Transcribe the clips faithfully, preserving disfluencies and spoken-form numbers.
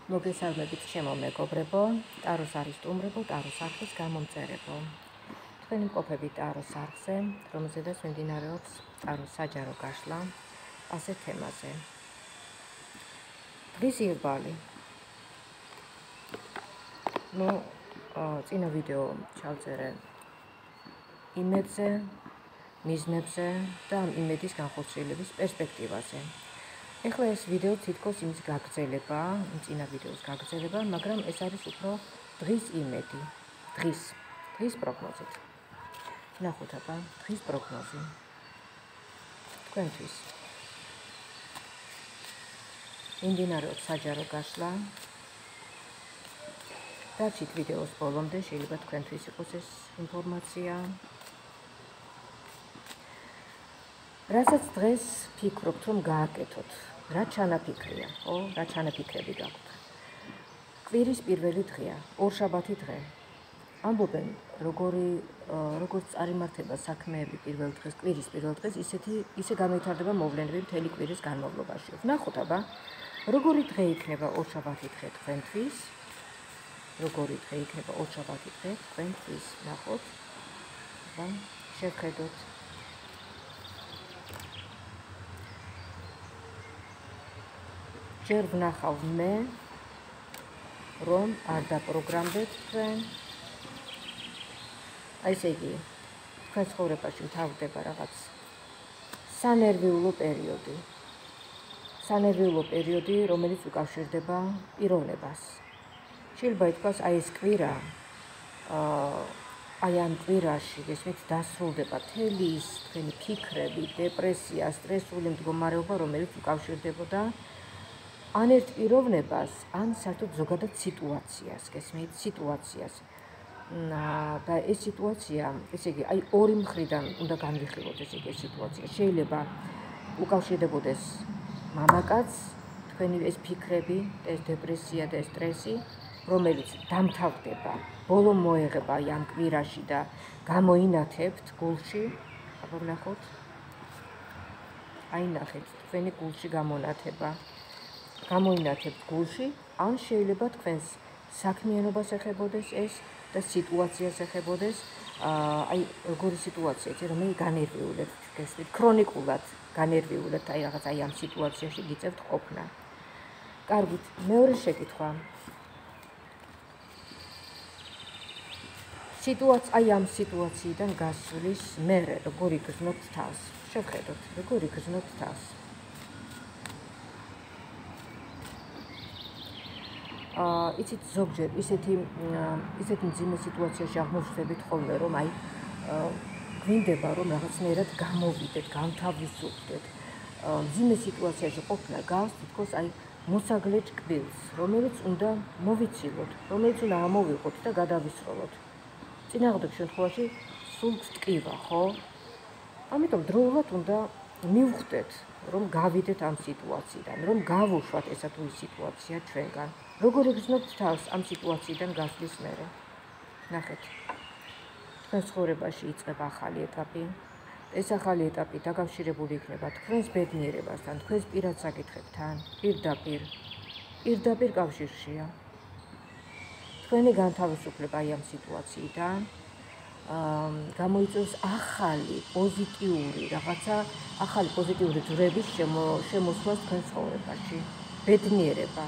მოგესალმებით ჩემო მეგობრებო, ტაროს არის სტუმრებო, ტაროს არხის გამომწერებო. თქვენი მყოფები ტაროს არხზე, რომელზედაც მიმდინარეობს ტაროს საჯარო გაშლა ასეთ თემაზე. დღის ირბალი. ნუ წინა ვიდეო ჩავწერე იმედზე, მიზნებზე და იმედის განხორციელების პერსპექტივაზე. ეხლა ეს ვიდეო თითქოს იმის გაგრძელება, წინა ვიდეოს გაგრძელება, მაგრამ ეს არის უფრო დღის იმედი, დღის, დღის პროგნოზით. ნახოთ აბა, დღის პროგნოზი. თქვენთვის. მიმდინარეობს საჯარო გაშლა. დარჩით ვიდეოს ბოლომდე, შეიძლება თქვენთვის იყოს ეს ინფორმაცია. რასაც დღეს ფიქრობთ, რომ გააკეთოთ, რა ჩანაფიქრია, ხო? რა ჩანაფიქრები გაქვთ. კვირის პირველი დღეა, ორშაბათი დღე. ამბობენ, როგორი როგორც წარიმართება საქმეები პირველ დღეს, კვირის პირველ დღეს, ისეთი ისე განვითარდება მოვლენები მთელი კვირის განმავლობაში. ვნახოთ აბა, როგორი დღე იქნება ორშაბათი დღე თქვენთვის? როგორი დღე იქნება ორშაბათი დღე თქვენთვის? ნახოთ. აბა, შევხედოთ. ჯერ ვნახავ მე, რომ არ დაპროგრამდეთ თქვენ. აი ესე იგი, თქვენ ცხოვრებაში მთავრდება რაღაც სანერვიულო პერიოდი. სანერვიულო პერიოდი, რომელიც უკავშირდება პიროვნებას. შეიძლება ითქვას, აი ეს კვირა, აი ამ კვირაში, ესმით დასრულდება მთელი ის თქვენი ფიქრები, დეპრესია, სტრესული მდგომარეობა, რომელიც უკავშირდებოდა ან ერთ პიროვნებას, ან საერთოდ ზოგადად სიტუაციას, გესმით, სიტუაციას. და ეს სიტუაცია, ესე იგი, აი ორი მხრიდან უნდა განვიხილოთ ეს იგი სიტუაცია. შეიძლება უკავშირდებოდეს მამაკაც, თქვენი ეს ფიქრები, ეს დეპრესია და სტრესი, რომელიც დამთავრდება, ბოლო მოეღება ამ კვირაში და გამოინათებთ გულში. აბა ვნახოთ. აი ნახეთ, თქვენი გულში გამონათება. გამოინათებთ გულში, ან შეიძლება თქვენს საქმიანობას ეხებოდეს ეს და სიტუაციას ეხებოდეს, აი როგორი სიტუაცია, რომელიც განერვიულებთ, გესმით, ქრონიკულად განერვიულებთ, აი რაღაც აი ამ სიტუაციაში გიწევთ ყოფნა. კარგით, მეორე შეკითხვა. სიტუაცია, აი ამ სიტუაციიდან გასვლის მერე, როგორ იგრძნობთ თავს? შევხედოთ, როგორ იგრძნობთ თავს. აა, იცით, ზოგჯერ ისეთი ისეთი მძიმე სიტუაციაში აღმოჩნდებით ხოლმე, რომ აი გვინდება, რომ რაღაცნაირად გამოვიდეთ, განთავისუფლდეთ. მძიმე სიტუაციაში ყოფნა გავს თითქოს აი მოსაგლე ჭკბილს, რომელიც უნდა მოვიცილოთ, რომელიც უნდა ამოვიღოთ და გადავისროლოთ. წინააღმდეგ შემთხვევაში სულთ ტკივა, ხო? ამიტომ დროულად უნდა მივხვდეთ, რომ გავიდეთ ამ სიტუაციიდან, რომ გავუშვათ ესა თუ ის სიტუაცია ჩვენგან. როგორ იგრძნობთ თავს ამ სიტუაციიდან გასვლის მერე? ნახეთ. თქვენ ცხოვრებაში იწყება ახალი ეტაპი. ეს ახალი ეტაპი დაკავშირებული იქნება თქვენს ბედნიერებასთან, თქვენს პირად საკითხებთან, პირდაპირ. პირდაპირ კავშირშია. თქვენი განთავისუფლება აი ამ სიტუაციიდან გამოიწვევს ახალი, პოზიტიური, რაღაცა ახალი პოზიტიური ძვრების შემოსვლას თქვენ ცხოვრებაში. ბედნიერება.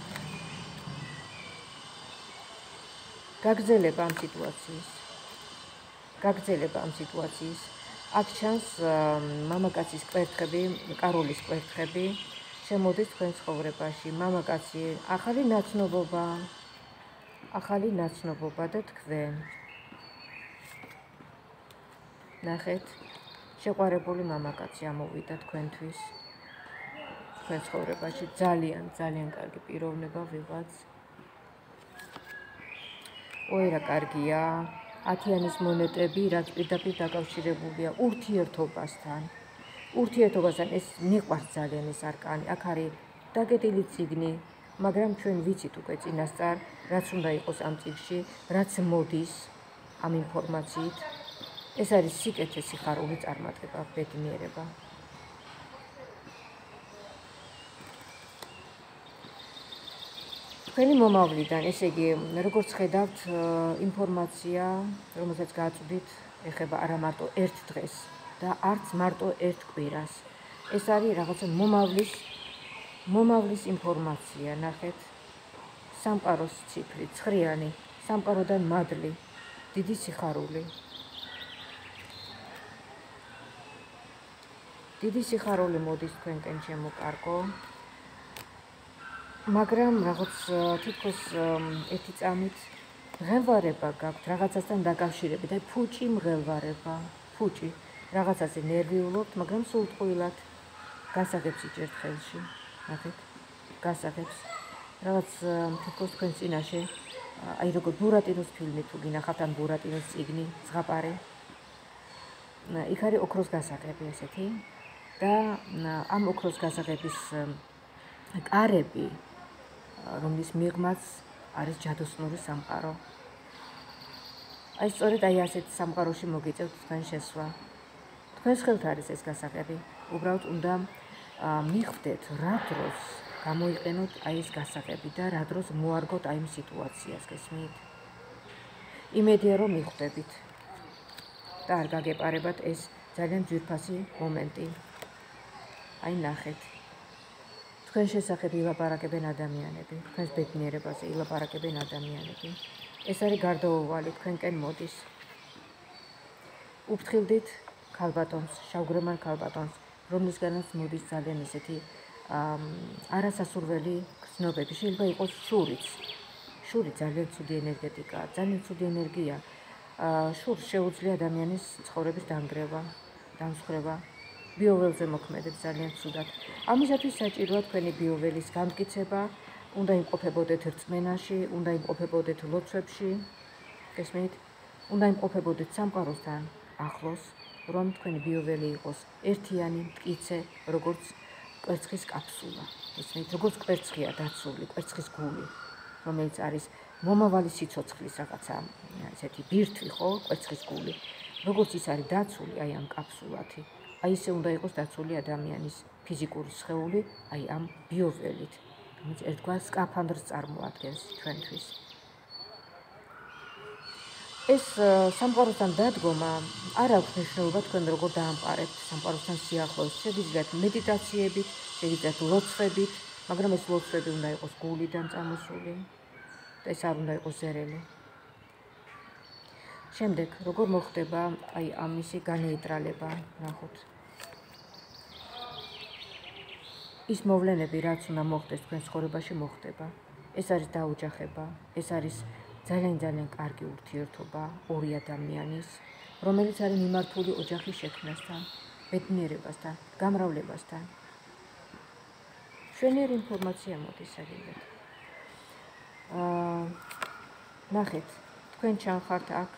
გაგრძელება ამ სიტუაციის. გაგრძელება ამ სიტუაციის. აქ ჩანს მამაკაცის კვერთხები, კაროლის კვერთხები შემოდის თქვენ ცხოვრებაში. მამაკაცი, ახალი ნაცნობობა, ახალი ნაცნობობა და თქვენ. ნახეთ, შეყვარებული მამაკაცი ამოვიდა თქვენთვის. თქვენ ცხოვრებაში ძალიან, ძალიან კარგი პიროვნება ვიღაც. ой, რა კარგია. ათიანის მონეტები, რაც პირდაპირ დაკავშირებულია ურთიერთობასთან. ურთიერთობასთან ეს მიყვარს ძალიან ეს არკანი. აქ არის დაკეტილი წიგნი, მაგრამ ჩვენ ვიცით უკვე წინასწარ, რაც უნდა იყოს ამ წიგნში, რაც მოდის ამ ინფორმაციით. ეს არის სიკეთე, სიხარული წარმატება, ბედნიერება. თქვენი მომავლიდან, ესე იგი, როგორც ხედავთ, ინფორმაცია, რომელსაც გააწვდით, ეხება არა მარტო ერთ დღეს და არც მარტო ერთ კვირას. ეს არის რაღაცა მომავლის მომავლის ინფორმაცია, ნახეთ. სამყაროს ციფრი, ცხრიანი, სამყაროდან მადლი, დიდი სიხარული. დიდი სიხარული მოდის თქვენკენ, ჩემო კარგო. მაგრამ რაღაც თითქოს ერთი წამით მღელვარება გაქვთ რაღაცასთან დაკავშირებით, აი ფუჭი მღელვარება, ფუჭი. რაღაცაზე ნერვიულობთ, მაგრამ სულტყვილად გასაღებს იჭერთ ხელში. ნახეთ, გასაღებს. რაღაც თითქოს თქვენ წინაშე, აი როგორ ბურატინოს ფილმი თუ გინახავთ, ან ბურატინოს წიგნი, ზღაპარი. იქ არის ოქროს გასაღები ესეთი და ამ ოქროს გასაღების კარები, რომლის მიღმაც არის ჯადოსნური სამყარო. აი სწორედ აი ასეთ სამყაროში მოგიწევთ თქვენ შესვლა. თქვენს ხელთ არის ეს გასაღები. უბრალოდ უნდა მიხვდეთ, რა დროს გამოიყენოთ აი ეს გასაღები და რა დროს მოარგოთ აი იმ სიტუაციას, გესმით? იმედია რომ მიხვდებით და არ გაგეპარებათ ეს ძალიან ძვირფასი მომენტი. აი ნახეთ. თქვენ შესახებ ილაპარაკებენ ადამიანები, თქვენს ბედნიერებაზე ილაპარაკებენ ადამიანები. ეს არის გარდაუვალი, თქვენკენ მოდის. უფრთხილდით ქალბატონს, შავგრემან ქალბატონს, რომლისგანაც მოდის ძალიან ისეთი არასასურველი გრძნობები. შეიძლება იყოს შურიც. შური ძალიან ცუდი ენერგეტიკაა, ძალიან ცუდი ენერგია. შურს შეუძლია ადამიანის ცხოვრების დანგრევა, დამსხვრება. ბიოველზე მოქმედებს ძალიან ცუდად. ამისათვის საჭიროა თქვენი ბიოველის განმტკიცება, უნდა იმყოფებოდეთ რწმენაში, უნდა იმყოფებოდეთ ლოცვებში, გესმით? უნდა იმყოფებოდეთ სამყაროსთან ახლოს, რომ თქვენი ბიოველი იყოს ერთიანი, მტკიცე, როგორც კვერცხის კაფსულა. გესმით? როგორც კვერცხია დაცული, კვერცხის გული, რომელიც არის მომავალი სიცოცხლის რაღაცა, ესეთი ბირთვი, ხო, კვერცხის გული. როგორც ის არის დაცული, აი ამ კაფსულათი. აი ისე უნდა იყოს დაცული ადამიანის ფიზიკური სხეული, აი ამ ბიოველით, რომელიც ერთგვარ სკაფანდრს წარმოადგენს ჩვენთვის. ეს სამყაროსთან დადგომა არ აქვს მნიშვნელობა თქვენ როგორ დაამყარებთ სამყაროსთან სიახლოვეს. შეგიძლიათ მედიტაციებით, შეგიძლიათ ლოცვებით, მაგრამ ეს ლოცვები უნდა იყოს გულიდან წამოსული და ეს არ უნდა იყოს ზერელი. შემდეგ, როგორ მოხდება აი ამისი განეიტრალება, ნახოთ. ის მოვლენები, რაც უნდა მოხდეს თქვენ ცხოვრებაში, მოხდება. ეს არის დაოჯახება, ეს არის ძალიან ძალიან კარგი ურთიერთობა ორი ადამიანის, რომელიც არის მიმართული ოჯახის შექმნასთან, ბედნიერებასთან, გამრავლებასთან. მშვენიერი ინფორმაცია მოდის საგებად. აა ნახეთ, თქვენ ჩანხართ აქ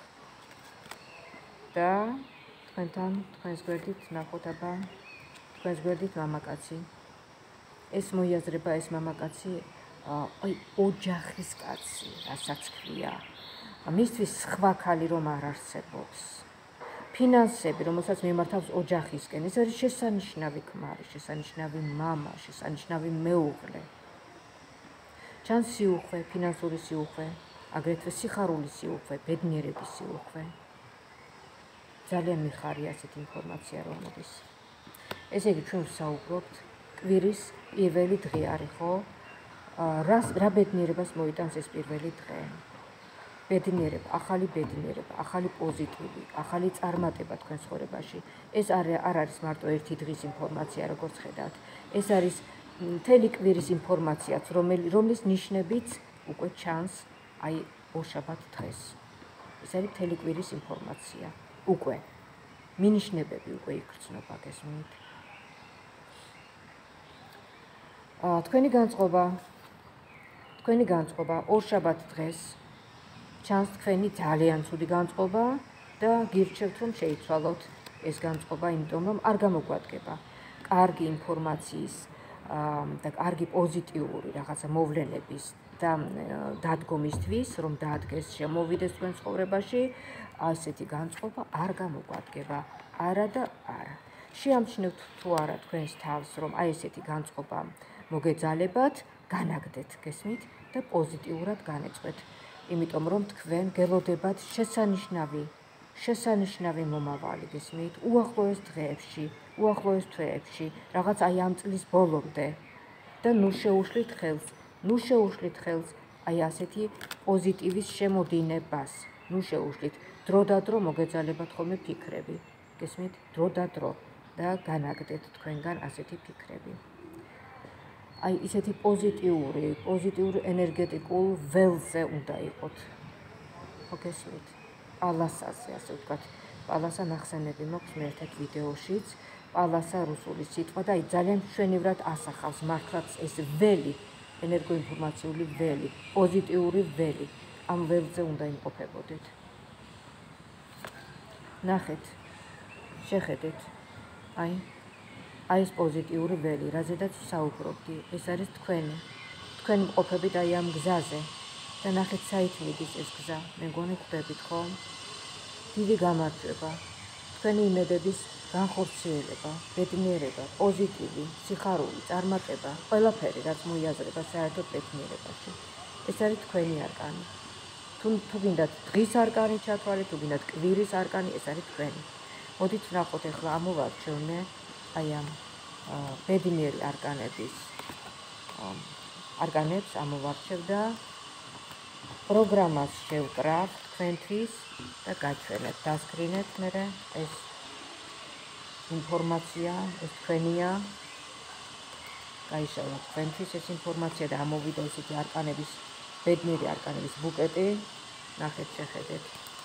და თქვენთან, თქვენს გვერდით ნახოთ აბა, თქვენს გვერდით მამაკაცი. ეს მოიაზრება ეს მამაკაცი, აი ოჯახის კაცი, რასაც ქვია. მისთვის სხვა ქალი რომ არ არსებობს. ფინანსები, რომელსაც მიმართავს ოჯახისკენ, ეს არის შესანიშნავი ქმარი, შესანიშნავი მამა, შესანიშნავი მეუღლე. ჩანს სიუხვე, ფინანსური სიუხვე, აგრეთვე სიხარულის სიუხვე, ბედნიერების სიუხვე. ძალიან მიხარია ასეთი ინფორმაცია რომ მოდის. ესე იგი ჩვენ ვსაუბრობთ კვირის პირველი დღე არის, ხო? რა რა ბედნიერებას მოიტანს ეს პირველი დღე? ბედნიერება, ახალი ბედნიერება, ახალი პოზიტივი, ახალი წარმატება თქვენ ცხოვრებაში. ეს არ არ არის მარტო ერთი დღის ინფორმაცია, როგორც ხედავთ. ეს არის მთელი კვირის ინფორმაციაც, რომლის ნიშნებიც უკვე ჩანს აი ორშაბათ დღეს. ეს არის მთელი კვირის ინფორმაცია. უკვე მინიშნებები უკვე იგრძნობა, გესმით? აა თქვენი განწყობა თქვენი განწყობა ორშაბათ დღეს ჩანს თქვენი ძალიან ცუდი განწყობა და გირჩევთ რომ შეიცვალოთ ეს განწყობა, იმიტომ რომ არ გამოგვადგება კარგი ინფორმაციის და კარგი პოზიტიური რაღაცა მოვლენების და დადგომისთვის, რომ დაადგეს შემოვიდეს თქვენ ცხოვრებაში, ასეთი განწყობა არ გამოგვადგება, არა და არა. შეამჩნევთ თუ არა თქვენს თავს, რომ აი ესეთი განწყობა მოგეძალებათ, განაგდეთ, გესმით და პოზიტიურად განეწყვეთ. იმიტომ რომ თქვენ გელოდებათ შესანიშნავი შესანიშნავი მომავალი, გესმით, უახლოეს დღეებში, უახლოეს თვეებში, რაღაც აი ამ წლის ბოლომდე და ნუ შეუშლით ხელს, ნუ შეუშლით ხელს აი ასეთი პოზიტივის შემოდინებას. ნუ შეუშლით, დრო და დრო მოგეძალებათ ხოლმე ფიქრები, გესმით, დრო და დრო და განაგდეთ თქვენგან ასეთი ფიქრები. აი ისეთი პოზიტიური, პოზიტიური ენერგეტიკულ ველზე უნდა იყოთ. მოგესმით? პალასაზე, ასე ვთქვათ, პალასა ნახსენები მაქვს მე ერთ-ერთ ვიდეოშიც, პალასა რუსული სიტყვა და აი ძალიან მშვენივრად ასახავს მართლაც ეს ველი, ენერგოინფორმაციული ველი, პოზიტიური ველი. ამ ველზე უნდა იმყოფებოდეთ. ნახეთ, შეხედეთ, აი აი ეს პოზიტიური ველი, რაზედაც ვსაუბრობდი, ეს არის თქვენი. თქვენ მყოფებით აი ამ გზაზე და ნახეთ საით მიდის ეს გზა, მე მგონი ხვდებით ხო? დიდი გამარჯვება, თქვენი იმედების განხორციელება, ბედნიერება, პოზიტივი, სიხარული, წარმატება, ყველაფერი, რაც მოიაზრება საერთოდ ბედნიერებაში. ეს არის თქვენი არკანი. თუ თუ გინდათ დღის არკანი ჩათვალეთ, თუ გინდათ კვირის არკანი, ეს არის თქვენი. მოდით ვნახოთ ახლა ამოვარჩევნე აი ამ ბედნიერი არკანების არკანებს ამოვარჩევ და პროგრამას შევკრავ თქვენთვის და გაჩვენებ, დასკრინეთ მერე ეს ინფორმაცია, ეს თქვენია. გაიშალა თქვენთვის ეს ინფორმაცია და ამოვიდა ესეთი არკანების, ბედნიერი არკანების ბუკეტი. ნახეთ, შეხედეთ.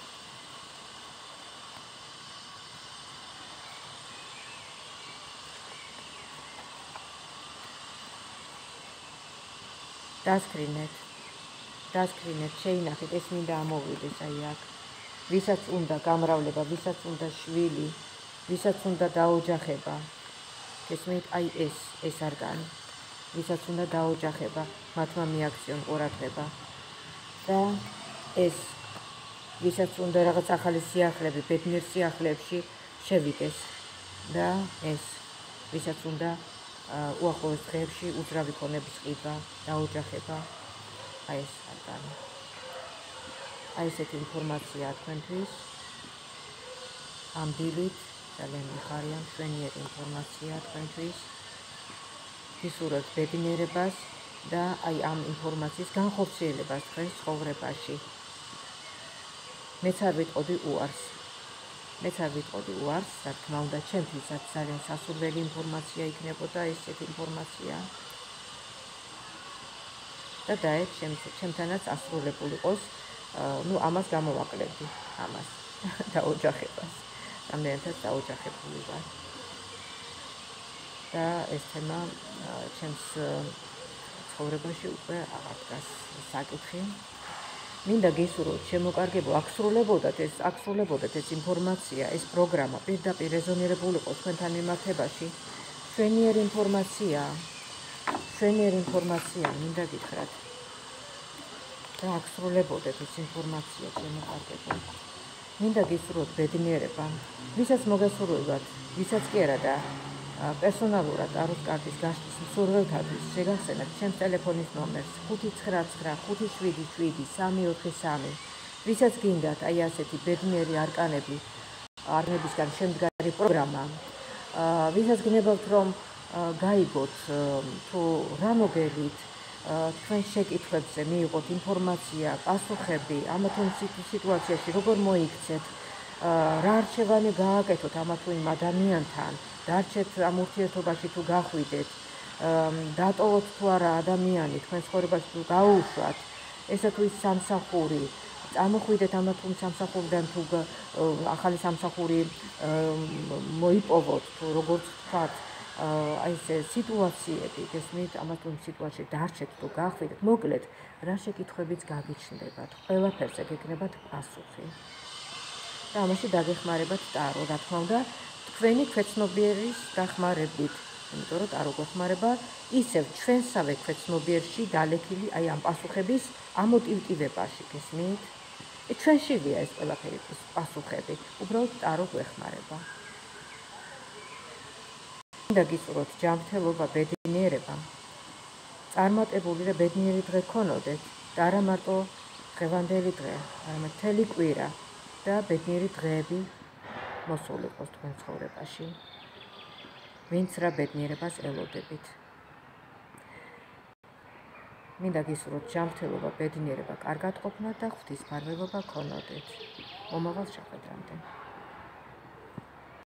დასკრინეთ, დასკრინეთ, შეინახეთ, ეს მინდა ამოვიდეს აი აქ. ვისაც უნდა გამრავლება, ვისაც უნდა შვილი, ვისაც უნდა დაოჯახება. გესმით, აი ეს, ეს არკანი. ვისაც უნდა დაოჯახება, მათმა მიაქციონ ყურადღება. და ეს, ვისაც უნდა რაღაც ახალი სიახლეები, ბედნიერ სიახლეებში შევიდეს. და ეს, ვისაც უნდა უახლოეს დღეებში უძრავი ქონების ყიდვა, დაოჯახება, აი ეს არკანი. აი ესეთი ინფორმაცია თქვენთვის. ამ დილით ძალიან მიხარია, მშვენიერი ინფორმაცია თქვენთვის. გისურვებთ ბედნიერებას და აი ამ ინფორმაციის განხორციელებას თქვენს ცხოვრებაში. მეც არ ვიტყოდი უარს. მეც არ ვიტყოდი უარს, რა თქმა უნდა, ჩემთვისაც ძალიან სასურველი ინფორმაცია იქნებოდა ესეთი ინფორმაცია. და დაეთ ჩემთანაც ასრულებულ იყოს, ну, ამას გამოვაკლებდი, ამას დაოჯახებას. რამდენადაც დაოჯახებული ვარ. და ეს თემა ჩემს ცხოვრებაში უკვე აღარ დგას საკითხი. მინდა გისურვოთ, შემოკარგებო, აქსრულებოდათ ეს, აქსრულებოდათ ეს ინფორმაცია, ეს პროგრამა პირდაპირ რეზონირებული იყოს თქვენთან მიმართებაში. მშვენიერი ინფორმაცია, მშვენიერი ინფორმაცია, მინდა გითხრათ. და აქსრულებოდეთ ეს ინფორმაცია, შემოკარგებო. მინდა გისურვოთ ბედნიერება, ვისაც მოგესურვებათ, ვისაც კი არა და პერსონალურად ტაროს კარტის გაშლის მსურველთათვის შეგახსენებთ ჩემს ტელეფონის ნომერს ხუთი ცხრა ცხრა ხუთი შვიდი შვიდი სამი ოთხი სამი. ვისაც გინდათ აი ასეთი ბედნიერი არკანები, არნებისგან შემდგარი პროგრამა, ვისაც გნებავთ რომ გაიგოთ თუ რა მოგელით, თქვენ შეკითხვებზე მიიღოთ ინფორმაცია, პასუხები ამა თუ იმ სიტუაციაში როგორ მოიქცეთ, რა არჩევანი გააკეთოთ ამა თუ იმ ადამიანთან, დარჩეთ ამ ურთიერთობაში თუ გახვიდეთ, დატოვოთ თუ არა ადამიანი თქვენ ცხოვრებაში თუ გაუშვათ, ესა თუ ის სამსახური, წამოხვიდეთ ამა თუ იმ სამსახურიდან თუ ახალი სამსახური მოიპოვოთ თუ როგორც ვთქვათ, აი ეს სიტუაციები, გესმით, ამა თუ იმ სიტუაციაში დარჩეთ თუ გახვიდეთ, მოკლედ, რა შეკითხვებიც გაგიჩნდებათ, ყველაფერზე გეკნებათ პასუხი. და ამაში დაგეხმარებათ ტარო, რა თქმა უნდა, თქვენი ქვეცნობიერის დახმარებით, იმიტომ რომ ტარო გვეხმარება ისევ ჩვენსავე ქვეცნობიერში დალექილი აი ამ პასუხების ამოტივტივებაში, გესმით? ჩვენშივია ეს ყველაფერი პასუხები, უბრალოდ ტარო გვეხმარება. მინდა გისურვოთ ჯანმრთელობა, ბედნიერება, წარმატებული და ბედნიერი დღე გქონოდეთ და არა მარტო დღევანდელი დღე, არამედ მთელი კვირა და ბედნიერი დღეები მოსულიყოს თქვენ ცხოვრებაში. ვინც რა ბედნიერებას ელოდებით. მინდა გისურვოთ ჯანმრთელობა, ბედნიერება, კარგად ყოფნა და ღვთისმფარველობა გქონოდეთ. მომავალ შეხვედრამდე.